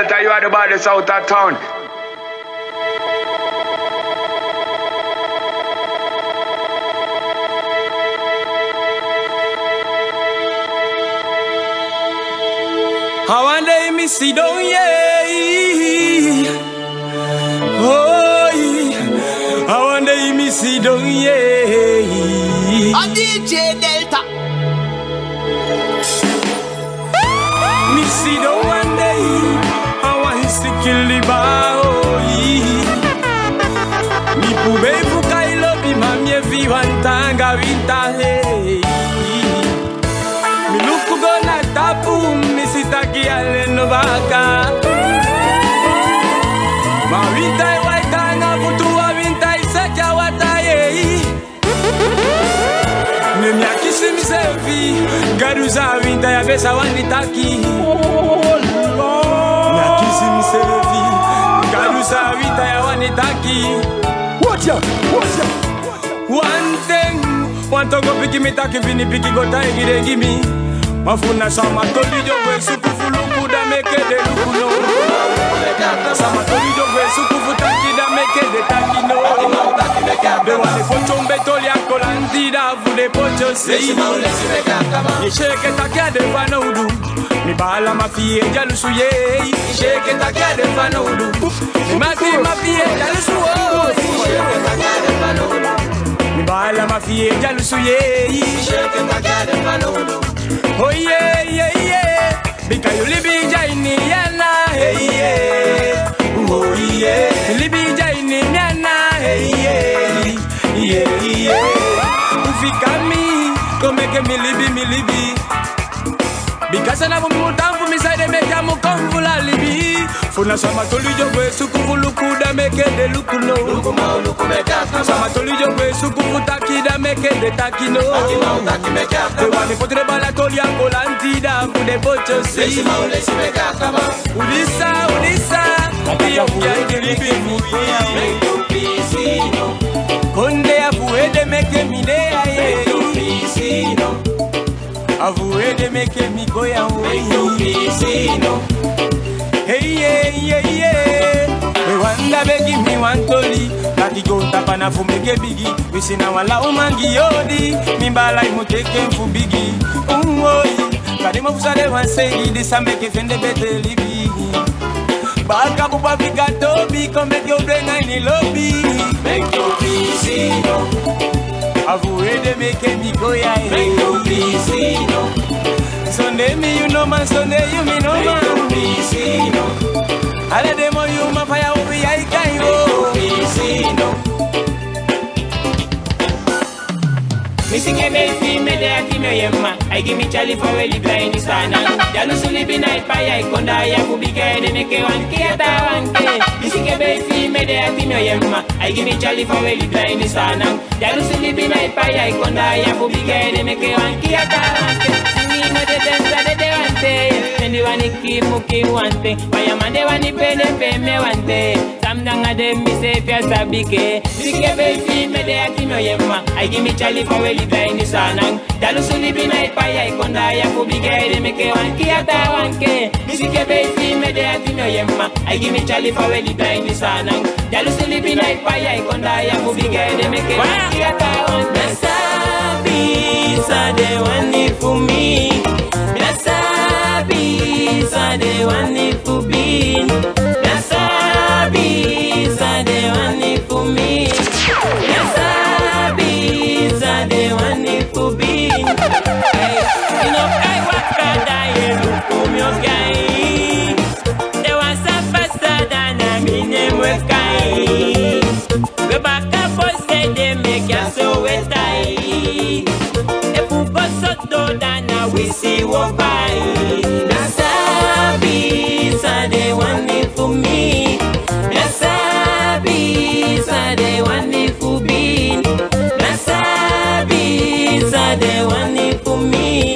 Delta, you are the baddest out of town. I one day me see down, yeah. Oh, yeah. I one day me see down, yeah. A DJ Delta. Me see down one day. I want to kill the bar, oh, yeah. Me pube fuka ilobi mami evi wantanga winta, hey. Me look go na tapu. Taki ale no baka ma winta waita na futua winta isaja wataye Nemi akisi mi selfie garuza winta ya besa wanitaki Nakisi mi selfie garuza winta ya wanitaki Watch out One thing want to go piki mi taki vini piki go tai gide me Mafuna sama tolijo we sukufu luku da meke de luku no Sama tolijo we sukufu taki da meke de taki no De wale pocho mbetoli ako lanti da vule pocho si Isheke takia de fana udu Mi bala mafie jalusu ye Isheke takia de fana udu Mi mati mafie jalusu o Isheke takia de fana udu Mi bala mafie jalusu ye Isheke takia de fana udu Oh yeah, yeah, yeah. Because you live in Yana, hey yeah. Oh yeah. Live in Yana, hey yeah. Yeah, yeah. Ufika mi, go make me live. Because I never moved down for me side, they make a move come full of libi. Funa sama tolijo we sukufu luku da meke de luku no. Luku ma luku meka. Sama tolijo we sukufu taki da meke de taki no. Taki ma taki meka. Te wani potre bala tolia kolanti da fude pocho si. Lesi ma lesi meka kama. Ulisa. Pia pia kilibi muya. Make you pisino. Konde afuwe de meke midea ye. Make you pisino. Afuwe de meke mi goya we. Make you pisino. Hey yeah. We wanda begi mi wantoli. Kati go tapana fu meke bigi. We sina wala umangi yodi. Mimbala imuteke mfu bigi. Kadi mafusale wansegi. Disa meke fende bete libi. Baka buba vika tobi. Come yo brenga ini lobby. Make you busy no. Avuwe de meke mi goya. Make you busy no. Sunday me you know man, Sunday you me know man. Pisino. Ale demo you ma fire ubi I can go. Pisino. Missing a baby, me de akime yemma. I give me Charlie for really blind sana. Jalu suli bi night pa ya ikonda ya kubika de meke wanke ata wanke. Missing a baby, me de akime yemma. I give me Charlie for really blind sana. Jalu suli bi night pa ya ikonda ya kubika de meke wanke ata wanke. No de danza de wante, and the one keep muki wante. Why am I the one pay me wante? Samdanga de mi se fia sabike. Sike baby me de akino yemma. I give me Charlie for really blind sanang. Dalu suli bi night pa ya ikonda ya kubige de meke wanki ata wanke. Sike baby me de akino yemma. I give me Charlie for really blind sanang. Dalu suli bi night pa ya ikonda ya kubige de meke wanki ata wanke. Sabi sa de wani for me. Nasabi sa de wani for me. Nasabi sa de wani for me. Nasabi sa de wani for me. You know I walk a die look for me guy. There was a faster than a minute with guy. The back up was said they make us so wet. We see what by Nasabi sa de wani for me. Nasabi sa de wani for me. Nasabi sa de wani for me.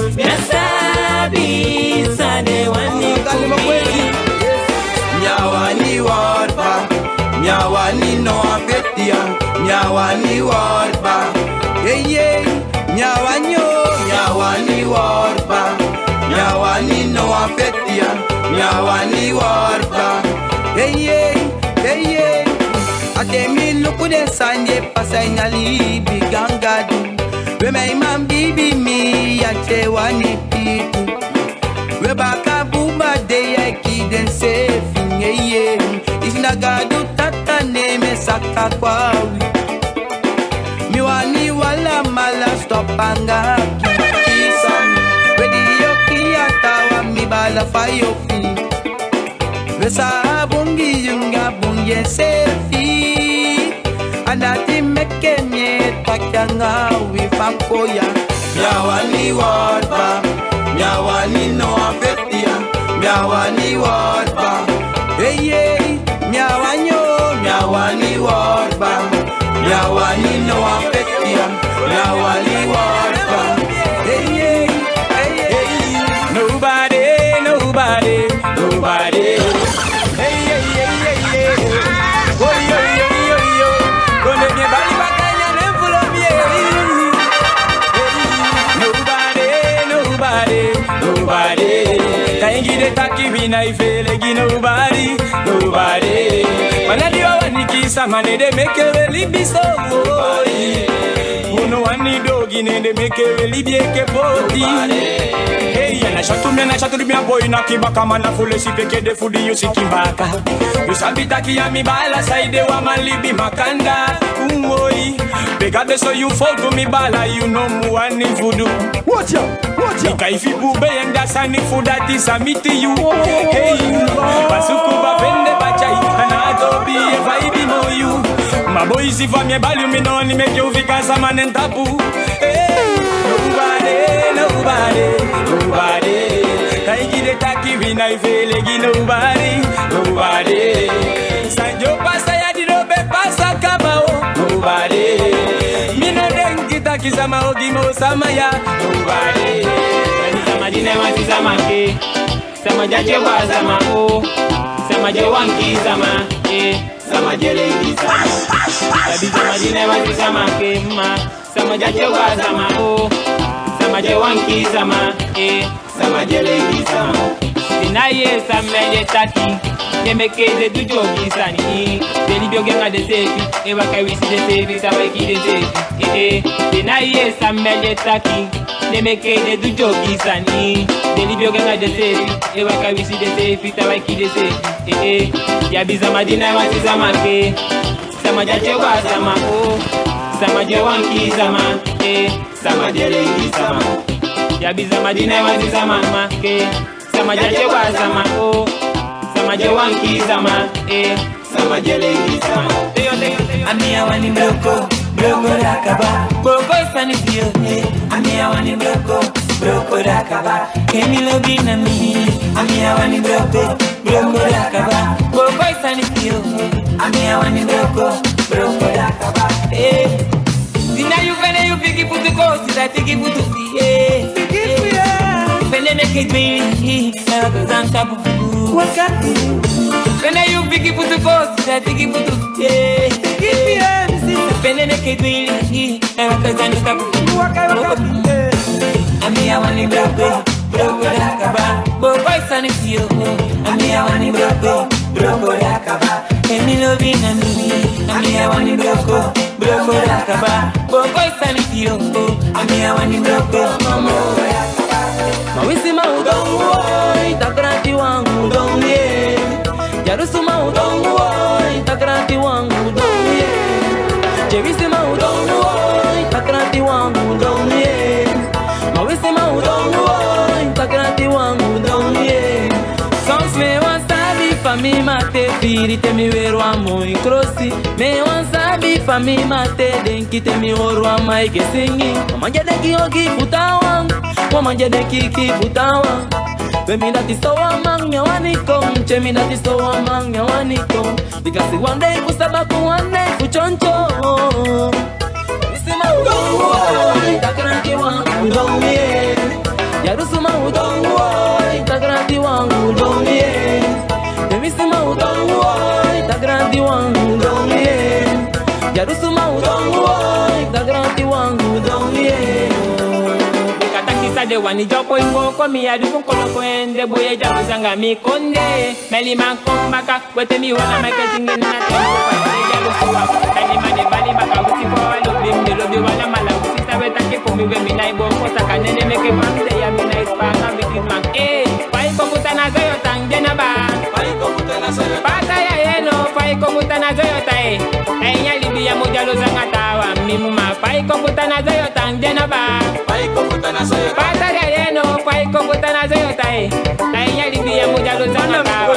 Nasabi sa de wani for me. Nyawani warba, nyawani no abetia, nyawani warba. Yeah, nyawanyo, nyawani warba, nyawani Miawani no affectia, miawani warba. Hey, ate mi luku de sanje pasay na libi gangadu. We may man bibi mi ate wani pitu. We baka buba de yaki den sefin ye. Isnagadu tata neme saka kwawi. Miwani wala mala stopanga kisami. Wedi yoki atawa mi bala fayofi. Vesa bungi yunga bungi selfie. Anati meke nye takyanga wifankoya. Miawani wadba, miawani no affectia, miawani wadba. Hey, miawanyo, miawani wadba, miawani no affectia, miawani wadba. Hey, nobody. I feel like nobody. When I do want to kiss somebody, they make it really be so. Who no one need dog in they make it really be a body. Hey, and I shot to me, and I shot to me a boy, knock back a man, a full of sick, the food you seeking back. You shall be tacky and me bala side, the woman live be makanda. Because so you fall to me bala, you know more than voodoo. Watch out. If you bube and that's any food that is a meet to you. Hey, Basukuba Vende Bachai, and I don't be a vibe no you. My boys, if I'm a value, me no only make you because I'm an taboo. Hey, nobody. I get a tacky when I feel like nobody. Sanjo pasa ya di robe pasa kabao. Nobody. Me no denki taki sama ogimo sama ya. Nobody. Samadine wati samake, samajache wa sama o, samaje wanki sama samajele sama. Sabi samadine wati samake ma, samajache wa sama o, samaje wanki sama samajele sama. Sinaye samele taki, nemeke de dujogi sani. Deli biogenga de sefi, eva kawisi de sefi, sabaki de sefi. Sinaye samele taki. They make it do jogi sani. They leave your gang at the safe. Ewa kawisi de safe, tawaki de safe. Yabiza madina wati zamake. Samajache wa zamako. Samaje wanki zama. Samajele sama. Yabiza madina wati zamake. Samajache wa zamako. Samaje wanki zama. Samajele sama. Amia wani mloko. Broko rakaba, boko sani fio. Amia wani broko rakaba. Kemi lobi na mi. Amia wani broko rakaba, boko sani fio. Amia wani broko rakaba. Dina you vene you piki putu kosi, da piki putu fi. Vene make it me, na kazanka putu. Wakati. Vene you piki putu kosi, da piki putu fi. Pende que duele, ela cantando tá com a minha wani broko rakaba, boy sani fio. A minha wani broko rakaba, emi lobi na mi. A minha wani broko rakaba, boy sani fio. A minha wani broko rakaba. Mawisi maudongo, itakrati wangu donye. Jarusu maudongo, itakrati wangu donye. Jevisi maudongo, itakrati wangu donye. Mawisi maudongo, itakrati wangu donye. Sons me wasabi fami mate firi te mi wero amo incrosi. Me wasabi fami mate denki te mi wero ama ike singi. Mamanja deki ogi putawa, mamanja deki putawa. Bemi dati sowa mang nyawaniko, chemi dati sowa mang nyawaniko. Because one day kusabaku one day kuchoncho. Isima udongo, itakrati wangu donye. Yarusuma udongo, itakrati wangu donye. Isima udongo, itakrati wangu donye. Yarusuma udongo, itakrati wangu donye. wani jopo ingo kwa mi adu kono kwende boye jabu sanga mi konde meli man kombaka wete mi wana marketing na tempo kwa jabu suwa tani mane bali baka uti kwa lobi wala mala uti sabe take for mi we mi nai bo ko saka nene meke bande ya mi nai spanga big man pai ko kutana zayo tang dena ba pai ko kutana zayo pata ya yeno pai ko kutana zayo tai enya libia mojalo zanga tawa mimma pai ko kutana zayo tang dena ba pai ko kutana zayo pata ya yeno pai ko kutana zayo tai enya libia mojalo zanga tawa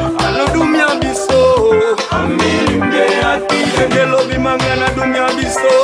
Mangana dumia biso